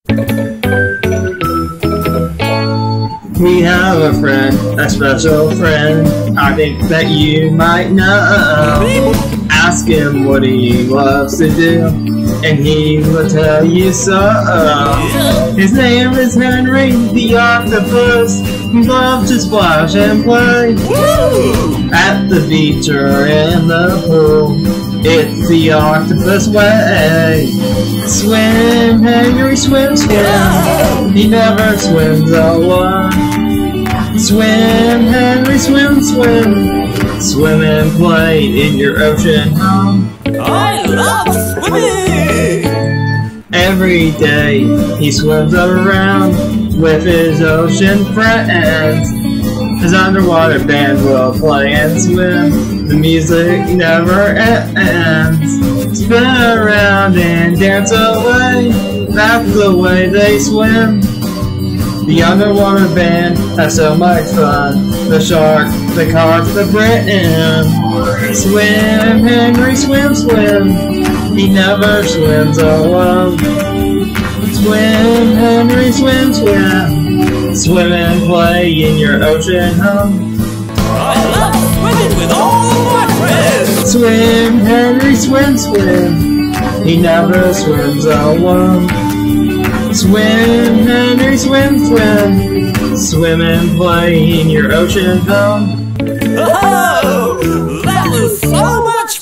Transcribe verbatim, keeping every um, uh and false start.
We have a friend, a special friend, I think that you might know. Ask him what he loves to do, and he will tell you so. His name is Henry the Octopus. He loves to splash and play at the beach or in the pool. It's the octopus way. Swim, Henry, swim, swim. He never swims alone. Swim, Henry, swim, swim. Swim and play in your ocean home. I love swimming! Every day he swims around with his ocean friends. His underwater band will play and swim. The music never ends. Spin around and dance away. That's the way they swim. The underwater band has so much fun. The shark, the carp, the Britain. Swim, Henry, swim, swim. He never swims alone. Swim, Henry, swim, swim. Swim and play in your ocean home. I love swimming with all my friends! Swim, Henry, swim, swim. He never swims alone. Swim, Henry, swim, swim. Swim and play in your ocean home. Oh, that was so much